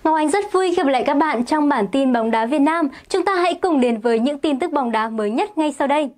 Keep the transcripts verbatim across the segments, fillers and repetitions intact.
Ngọc Anh rất vui gặp lại các bạn trong bản tin bóng đá Việt Nam. Chúng ta hãy cùng đến với những tin tức bóng đá mới nhất ngay sau đây.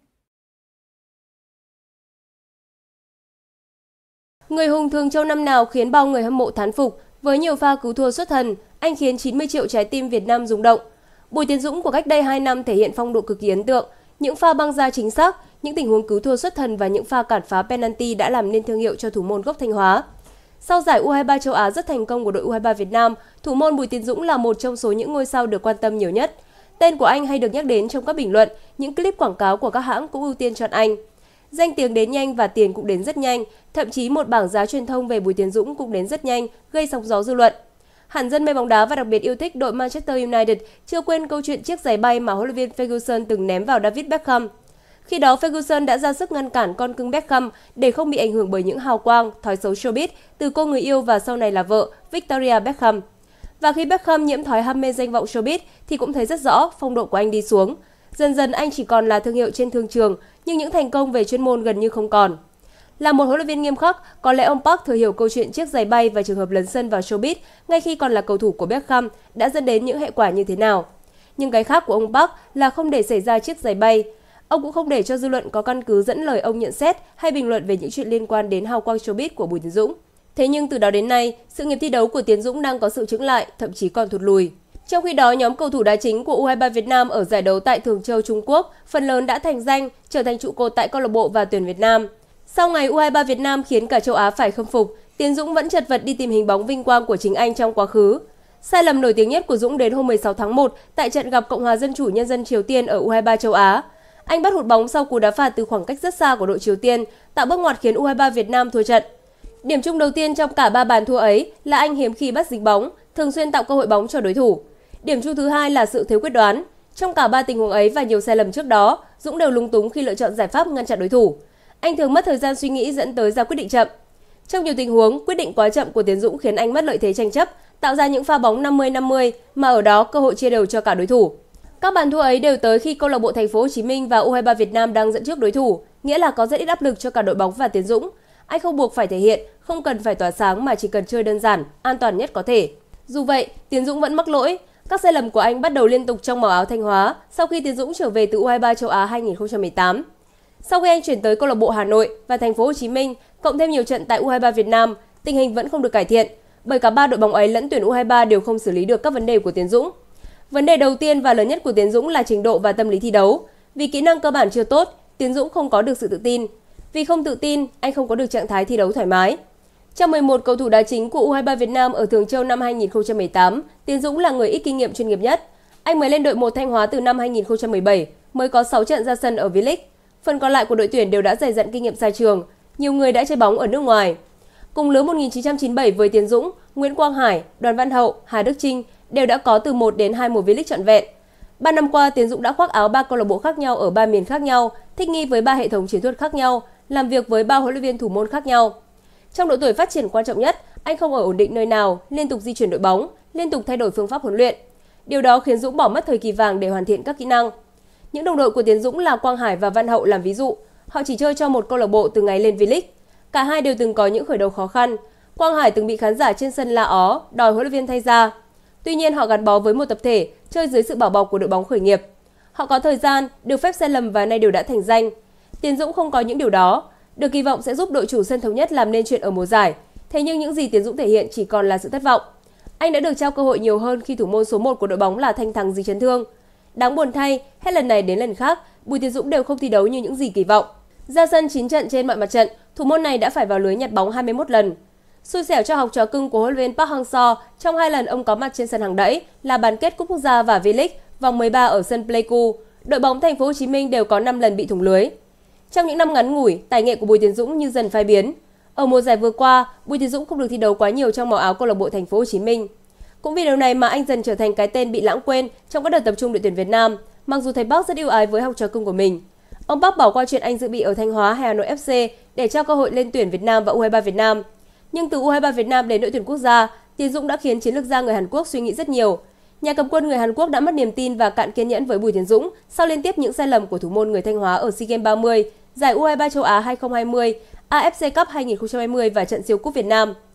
Người hùng thường châu năm nào khiến bao người hâm mộ thán phục. Với nhiều pha cứu thua xuất thần, anh khiến chín mươi triệu trái tim Việt Nam rung động. Bùi Tiến Dũng của cách đây hai năm thể hiện phong độ cực kỳ ấn tượng. Những pha băng ra chính xác, những tình huống cứu thua xuất thần và những pha cản phá penalty đã làm nên thương hiệu cho thủ môn gốc Thanh Hóa. Sau giải U hai ba châu Á rất thành công của đội U hai ba Việt Nam, thủ môn Bùi Tiến Dũng là một trong số những ngôi sao được quan tâm nhiều nhất. Tên của anh hay được nhắc đến trong các bình luận, những clip quảng cáo của các hãng cũng ưu tiên chọn anh. Danh tiếng đến nhanh và tiền cũng đến rất nhanh, thậm chí một bảng giá truyền thông về Bùi Tiến Dũng cũng đến rất nhanh, gây sóng gió dư luận. Hẳn dân mê bóng đá và đặc biệt yêu thích đội Manchester United chưa quên câu chuyện chiếc giày bay mà huấn luyện viên Ferguson từng ném vào David Beckham. Khi đó, Ferguson đã ra sức ngăn cản con cưng Beckham để không bị ảnh hưởng bởi những hào quang, thói xấu showbiz từ cô người yêu và sau này là vợ Victoria Beckham. Và khi Beckham nhiễm thói ham mê danh vọng showbiz thì cũng thấy rất rõ phong độ của anh đi xuống. Dần dần anh chỉ còn là thương hiệu trên thương trường, nhưng những thành công về chuyên môn gần như không còn. Là một huấn luyện viên nghiêm khắc, có lẽ ông Park thừa hiểu câu chuyện chiếc giày bay và trường hợp lấn sân vào showbiz ngay khi còn là cầu thủ của Beckham đã dẫn đến những hệ quả như thế nào. Nhưng cái khác của ông Park là không để xảy ra chiếc giày bay. Ông cũng không để cho dư luận có căn cứ dẫn lời ông nhận xét hay bình luận về những chuyện liên quan đến hào quang showbiz của Bùi Tiến Dũng. Thế nhưng từ đó đến nay, sự nghiệp thi đấu của Tiến Dũng đang có sự chững lại, thậm chí còn thụt lùi. Trong khi đó, nhóm cầu thủ đá chính của U hai ba Việt Nam ở giải đấu tại Thường Châu, Trung Quốc phần lớn đã thành danh, trở thành trụ cột tại câu lạc bộ và tuyển Việt Nam. Sau ngày U hai ba Việt Nam khiến cả châu Á phải khâm phục, Tiến Dũng vẫn chật vật đi tìm hình bóng vinh quang của chính anh trong quá khứ. Sai lầm nổi tiếng nhất của Dũng đến hôm mười sáu tháng một tại trận gặp Cộng hòa Dân chủ Nhân dân Triều Tiên ở U hai ba châu Á. Anh bắt hụt bóng sau cú đá phạt từ khoảng cách rất xa của đội Triều Tiên, tạo bước ngoặt khiến U hai ba Việt Nam thua trận. Điểm chung đầu tiên trong cả ba bàn thua ấy là anh hiếm khi bắt dính bóng, thường xuyên tạo cơ hội bóng cho đối thủ. Điểm chung thứ hai là sự thiếu quyết đoán. Trong cả ba tình huống ấy và nhiều sai lầm trước đó, Dũng đều lúng túng khi lựa chọn giải pháp ngăn chặn đối thủ. Anh thường mất thời gian suy nghĩ dẫn tới ra quyết định chậm. Trong nhiều tình huống, quyết định quá chậm của Tiến Dũng khiến anh mất lợi thế tranh chấp, tạo ra những pha bóng năm mươi năm mươi mà ở đó cơ hội chia đều cho cả đối thủ. Các bàn thua ấy đều tới khi câu lạc bộ Thành phố Hồ Chí Minh và U hai ba Việt Nam đang dẫn trước đối thủ, nghĩa là có rất ít áp lực cho cả đội bóng và Tiến Dũng. Anh không buộc phải thể hiện, không cần phải tỏa sáng mà chỉ cần chơi đơn giản, an toàn nhất có thể. Dù vậy, Tiến Dũng vẫn mắc lỗi. Các sai lầm của anh bắt đầu liên tục trong màu áo Thanh Hóa sau khi Tiến Dũng trở về từ U hai ba châu Á hai nghìn không trăm mười tám. Sau khi anh chuyển tới câu lạc bộ Hà Nội và Thành phố Hồ Chí Minh, cộng thêm nhiều trận tại U hai ba Việt Nam, tình hình vẫn không được cải thiện, bởi cả ba đội bóng ấy lẫn tuyển U hai ba đều không xử lý được các vấn đề của Tiến Dũng. Vấn đề đầu tiên và lớn nhất của Tiến Dũng là trình độ và tâm lý thi đấu. Vì kỹ năng cơ bản chưa tốt, Tiến Dũng không có được sự tự tin. Vì không tự tin, anh không có được trạng thái thi đấu thoải mái. Trong mười một cầu thủ đá chính của U hai ba Việt Nam ở Thường Châu năm hai nghìn không trăm mười tám, Tiến Dũng là người ít kinh nghiệm chuyên nghiệp nhất. Anh mới lên đội một Thanh Hóa từ năm hai nghìn không trăm mười bảy, mới có sáu trận ra sân ở V-League. Phần còn lại của đội tuyển đều đã dày dặn kinh nghiệm xa trường, nhiều người đã chơi bóng ở nước ngoài. Cùng lứa một nghìn chín trăm chín mươi bảy với Tiến Dũng, Nguyễn Quang Hải, Đoàn Văn Hậu, Hà Đức Chinh đều đã có từ một đến hai mùa V-League trọn vẹn. Ba năm qua, Tiến Dũng đã khoác áo ba câu lạc bộ khác nhau ở ba miền khác nhau, thích nghi với ba hệ thống chiến thuật khác nhau, làm việc với ba huấn luyện viên thủ môn khác nhau. Trong độ tuổi phát triển quan trọng nhất, anh không ở ổn định nơi nào, liên tục di chuyển đội bóng, liên tục thay đổi phương pháp huấn luyện. Điều đó khiến Dũng bỏ mất thời kỳ vàng để hoàn thiện các kỹ năng. Những đồng đội của Tiến Dũng là Quang Hải và Văn Hậu làm ví dụ, họ chỉ chơi cho một câu lạc bộ từ ngày lên V-League. Cả hai đều từng có những khởi đầu khó khăn. Quang Hải từng bị khán giả trên sân la ó, đòi huấn luyện viên thay ra. Tuy nhiên họ gắn bó với một tập thể, chơi dưới sự bảo bọc của đội bóng khởi nghiệp. Họ có thời gian, được phép sai lầm và nay đều đã thành danh. Tiến Dũng không có những điều đó, được kỳ vọng sẽ giúp đội chủ sân Thống Nhất làm nên chuyện ở mùa giải. Thế nhưng những gì Tiến Dũng thể hiện chỉ còn là sự thất vọng. Anh đã được trao cơ hội nhiều hơn khi thủ môn số một của đội bóng là Thanh Thắng dính chấn thương. Đáng buồn thay, hết lần này đến lần khác, Bùi Tiến Dũng đều không thi đấu như những gì kỳ vọng. Ra sân chín trận trên mọi mặt trận, thủ môn này đã phải vào lưới nhặt bóng hai mươi mốt lần. Xui xẻo cho học trò cưng của huấn luyện viên Park Hang-seo, trong hai lần ông có mặt trên sân hàng đẫy là bán kết Cúp Quốc gia và V-League vòng mười ba ở sân Pleiku, đội bóng Thành phố Hồ Chí Minh đều có năm lần bị thủng lưới. Trong những năm ngắn ngủi, tài nghệ của Bùi Tiến Dũng như dần phai biến. Ở mùa giải vừa qua, Bùi Tiến Dũng không được thi đấu quá nhiều trong màu áo câu lạc bộ Thành phố Hồ Chí Minh. Cũng vì điều này mà anh dần trở thành cái tên bị lãng quên trong các đợt tập trung đội tuyển Việt Nam, mặc dù thầy Park rất ưu ái với học trò cưng của mình. Ông Park bỏ qua chuyện anh dự bị ở Thanh Hóa hay Hà Nội ép xê để trao cơ hội lên tuyển Việt Nam và U hai ba Việt Nam. Nhưng từ U hai ba Việt Nam đến đội tuyển quốc gia, Tiến Dũng đã khiến chiến lược gia người Hàn Quốc suy nghĩ rất nhiều. Nhà cầm quân người Hàn Quốc đã mất niềm tin và cạn kiên nhẫn với Bùi Tiến Dũng sau liên tiếp những sai lầm của thủ môn người Thanh Hóa ở SEA Games ba mươi, giải U hai ba châu Á hai không hai không, a ép xê Cup hai nghìn không trăm hai mươi và trận siêu cúp Việt Nam.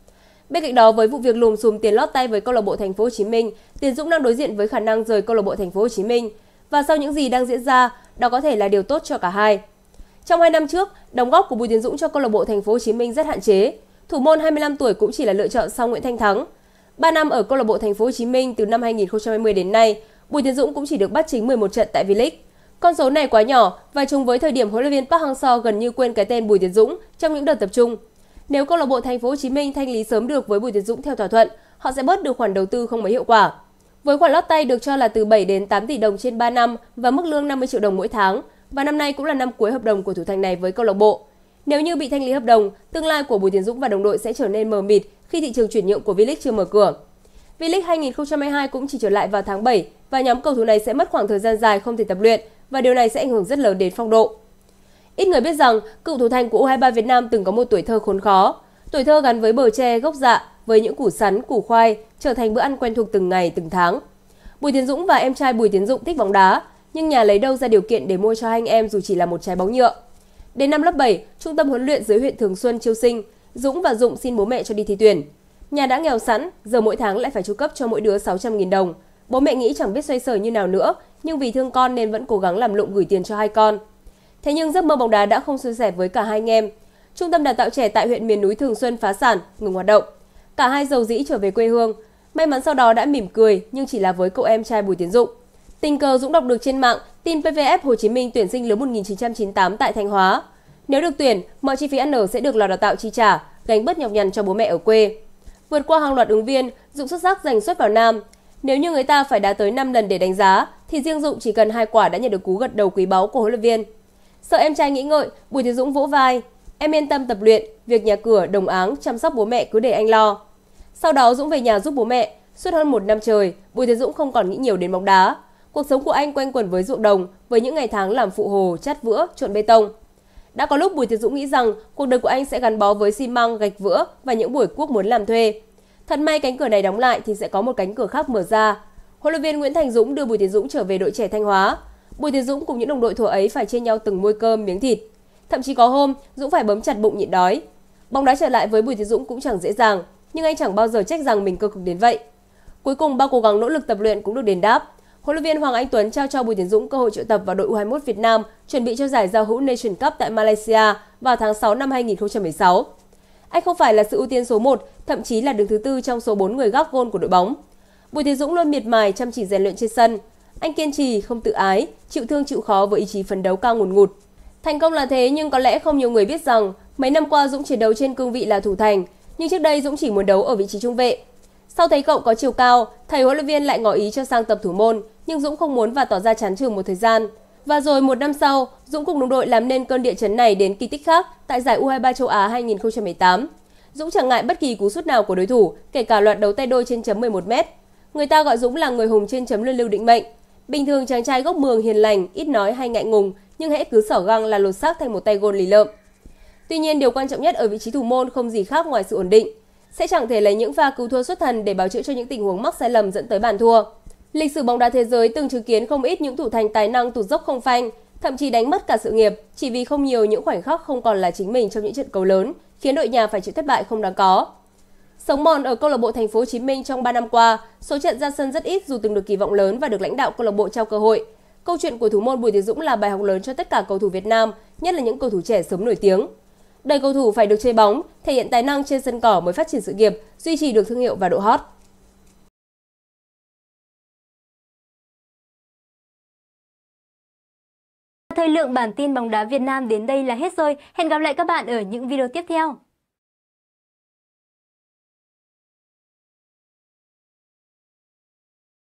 Bên cạnh đó, với vụ việc lùm xùm tiền lót tay với câu lạc bộ Thành phố Hồ Chí Minh, Tiến Dũng đang đối diện với khả năng rời câu lạc bộ Thành phố Hồ Chí Minh. Và sau những gì đang diễn ra, đó có thể là điều tốt cho cả hai. Trong hai năm trước, đóng góp của Bùi Tiến Dũng cho câu lạc bộ Thành phố Hồ Chí Minh rất hạn chế. Thủ môn hai mươi lăm tuổi cũng chỉ là lựa chọn sau Nguyễn Thanh Thắng. ba năm ở câu lạc bộ Thành phố Hồ Chí Minh từ năm hai nghìn không trăm hai mươi đến nay, Bùi Tiến Dũng cũng chỉ được bắt chính mười một trận tại V-League. Con số này quá nhỏ và trùng với thời điểm huấn luyện viên Park Hang-seo gần như quên cái tên Bùi Tiến Dũng trong những đợt tập trung. Nếu câu lạc bộ Thành phố Hồ Chí Minh thanh lý sớm được với Bùi Tiến Dũng theo thỏa thuận, họ sẽ bớt được khoản đầu tư không mấy hiệu quả. Với khoản lót tay được cho là từ bảy đến tám tỷ đồng trên ba năm và mức lương năm mươi triệu đồng mỗi tháng, và năm nay cũng là năm cuối hợp đồng của thủ thành này với câu lạc bộ. Nếu như bị thanh lý hợp đồng, tương lai của Bùi Tiến Dũng và đồng đội sẽ trở nên mờ mịt khi thị trường chuyển nhượng của V-League chưa mở cửa. V-League hai nghìn không trăm hai mươi hai cũng chỉ trở lại vào tháng bảy và nhóm cầu thủ này sẽ mất khoảng thời gian dài không thể tập luyện và điều này sẽ ảnh hưởng rất lớn đến phong độ. Ít người biết rằng cựu thủ thành của U hai mươi ba Việt Nam từng có một tuổi thơ khốn khó. Tuổi thơ gắn với bờ tre, gốc dạ, với những củ sắn, củ khoai trở thành bữa ăn quen thuộc từng ngày, từng tháng. Bùi Tiến Dũng và em trai Bùi Tiến Dụng thích bóng đá, nhưng nhà lấy đâu ra điều kiện để mua cho hai anh em dù chỉ là một trái bóng nhựa. Đến năm lớp bảy, trung tâm huấn luyện dưới huyện Thường Xuân chiêu sinh, Dũng và Dụng xin bố mẹ cho đi thi tuyển. Nhà đã nghèo sẵn, giờ mỗi tháng lại phải chu cấp cho mỗi đứa sáu trăm nghìn đồng. Bố mẹ nghĩ chẳng biết xoay sở như nào nữa, nhưng vì thương con nên vẫn cố gắng làm lụng gửi tiền cho hai con. Thế nhưng giấc mơ bóng đá đã không suôn sẻ với cả hai anh em. Trung tâm đào tạo trẻ tại huyện miền núi Thường Xuân phá sản, ngừng hoạt động. Cả hai dầu dĩ trở về quê hương. May mắn sau đó đã mỉm cười, nhưng chỉ là với cậu em trai Bùi Tiến Dụng. Tình cờ Dũng đọc được trên mạng tin pê vê ép Hồ Chí Minh tuyển sinh lứa một nghìn chín trăm chín mươi tám tại Thanh Hóa. Nếu được tuyển, mọi chi phí ăn ở sẽ được lò đào tạo chi trả, gánh bớt nhọc nhằn cho bố mẹ ở quê. Vượt qua hàng loạt ứng viên, Dũng xuất sắc giành suất vào Nam. Nếu như người ta phải đá tới năm lần để đánh giá, thì riêng Dũng chỉ cần hai quả đã nhận được cú gật đầu quý báu của huấn luyện viên. Sợ em trai nghĩ ngợi, Bùi Tiến Dũng vỗ vai: "Em yên tâm tập luyện, việc nhà cửa, đồng áng, chăm sóc bố mẹ cứ để anh lo." Sau đó Dũng về nhà giúp bố mẹ. Suốt hơn một năm trời, Bùi Tiến Dũng không còn nghĩ nhiều đến bóng đá. Cuộc sống của anh quanh quẩn với ruộng đồng, với những ngày tháng làm phụ hồ, chát vữa, trộn bê tông. Đã có lúc Bùi Tiến Dũng nghĩ rằng cuộc đời của anh sẽ gắn bó với xi măng, gạch vữa và những buổi cuốc muốn làm thuê. Thật may cánh cửa này đóng lại thì sẽ có một cánh cửa khác mở ra. Huấn luyện viên Nguyễn Thành Dũng đưa Bùi Tiến Dũng trở về đội trẻ Thanh Hóa. Bùi Tiến Dũng cùng những đồng đội thuở ấy phải chia nhau từng muôi cơm miếng thịt. Thậm chí có hôm Dũng phải bấm chặt bụng nhịn đói. Bóng đá trở lại với Bùi Tiến Dũng cũng chẳng dễ dàng, nhưng anh chẳng bao giờ trách rằng mình cơ cực đến vậy. Cuối cùng bao cố gắng nỗ lực tập luyện cũng được đền đáp. Huấn luyện viên Hoàng Anh Tuấn trao cho Bùi Tiến Dũng cơ hội triệu tập vào đội U hai mươi mốt Việt Nam chuẩn bị cho giải giao hữu Nation Cup tại Malaysia vào tháng sáu năm hai nghìn không trăm mười sáu. Anh không phải là sự ưu tiên số một, thậm chí là đứng thứ tư trong số bốn người gác gôn của đội bóng. Bùi Tiến Dũng luôn miệt mài chăm chỉ rèn luyện trên sân. Anh kiên trì, không tự ái, chịu thương chịu khó với ý chí phấn đấu cao ngùn ngụt. Thành công là thế nhưng có lẽ không nhiều người biết rằng mấy năm qua Dũng chiến đấu trên cương vị là thủ thành, nhưng trước đây Dũng chỉ muốn đấu ở vị trí trung vệ. Sau thấy cậu có chiều cao, thầy huấn luyện viên lại ngỏ ý cho sang tập thủ môn, nhưng Dũng không muốn và tỏ ra chán chường một thời gian. Và rồi một năm sau, Dũng cùng đồng đội làm nên cơn địa chấn này đến kỳ tích khác tại giải U hai mươi ba châu Á hai nghìn không trăm mười tám. Dũng chẳng ngại bất kỳ cú sút nào của đối thủ, kể cả loạt đấu tay đôi trên chấm mười một mét. Người ta gọi Dũng là người hùng trên chấm luân lưu định mệnh. Bình thường chàng trai gốc Mường hiền lành, ít nói hay ngại ngùng, nhưng hễ cứ xỏ găng là lột xác thành một tay gôn lì lợm. Tuy nhiên điều quan trọng nhất ở vị trí thủ môn không gì khác ngoài sự ổn định. Sẽ chẳng thể lấy những pha cứu thua xuất thần để bào chữa cho những tình huống mắc sai lầm dẫn tới bàn thua. Lịch sử bóng đá thế giới từng chứng kiến không ít những thủ thành tài năng tụt dốc không phanh, thậm chí đánh mất cả sự nghiệp chỉ vì không nhiều những khoảnh khắc không còn là chính mình trong những trận cầu lớn, khiến đội nhà phải chịu thất bại không đáng có. Sống mòn ở câu lạc bộ Thành phố Hồ Chí Minh trong ba năm qua, số trận ra sân rất ít dù từng được kỳ vọng lớn và được lãnh đạo câu lạc bộ trao cơ hội. Câu chuyện của thủ môn Bùi Tiến Dũng là bài học lớn cho tất cả cầu thủ Việt Nam, nhất là những cầu thủ trẻ sớm nổi tiếng. Đời cầu thủ phải được chơi bóng, thể hiện tài năng trên sân cỏ mới phát triển sự nghiệp, duy trì được thương hiệu và độ hot. Thời lượng bản tin bóng đá Việt Nam đến đây là hết rồi. Hẹn gặp lại các bạn ở những video tiếp theo.